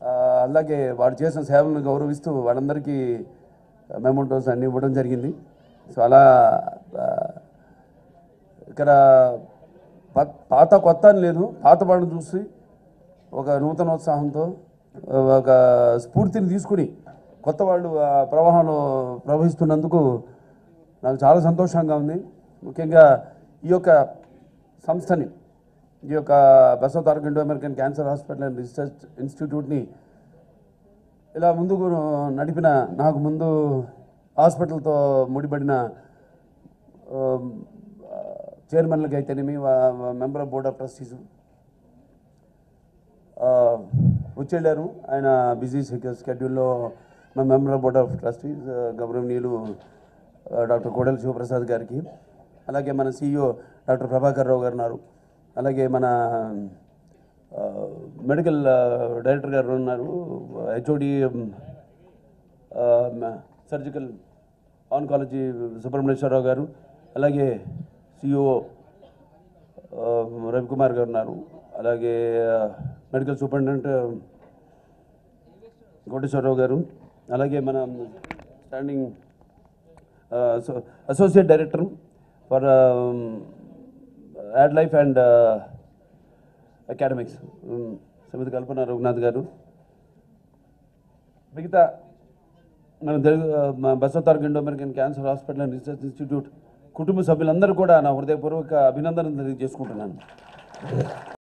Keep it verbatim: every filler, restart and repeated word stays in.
అలాగే వాడు చేసిన సేవలను గౌరవిస్తూ వాళ్ళందరికీ మెమోంటోస్ అన్నీ ఇవ్వడం జరిగింది. సో అలా ఇక్కడ పాత కొత్త అని లేదు, పాత వాళ్ళని చూసి ఒక నూతనోత్సాహంతో ఒక స్ఫూర్తిని తీసుకుని కొత్త వాళ్ళు ఆ ప్రవాహంలో ప్రవహిస్తున్నందుకు నాకు చాలా సంతోషంగా ఉంది. ముఖ్యంగా ఈ యొక్క సంస్థని, ఈ యొక్క Basavatarakam Indo American cancer hospital and research ఇన్స్టిట్యూట్ని ఇలా ముందుకు నడిపిన, నాకు ముందు హాస్పిటల్తో ముడిపడిన చైర్మన్లకి అయితేనేమి, member of board of trustees వచ్చేళ్ళారు. ఆయన బిజీ స్కెడ్యూల్లో మా member of board of trustees గౌరవనీయులు డాక్టర్ కోడెల శివప్రసాద్ గారికి, అలాగే మన సిఇఓ డాక్టర్ ప్రభాకర్ రావు గారు ఉన్నారు, అలాగే మన మెడికల్ డైరెక్టర్ గారు ఉన్నారు, హెచ్ఓడి సర్జికల్ ఆన్కాలజీ సుబ్రహ్మణ్యేశ్వరరావు గారు, అలాగే సిఇఓ రవికుమార్ గారు ఉన్నారు, అలాగే మెడికల్ సూపరింటెండెంట్ కోటేశ్వరరావు గారు, అలాగే మన standing associate director for ad life and academics Shrimati Kalpana Raghunath garu, మిగతా మన Telugu Basavatarakam Indo American cancer hospital and research institute కుటుంబ సభ్యులందరూ కూడా నా హృదయపూర్వక అభినందనలు తెలియజేసుకుంటున్నాను.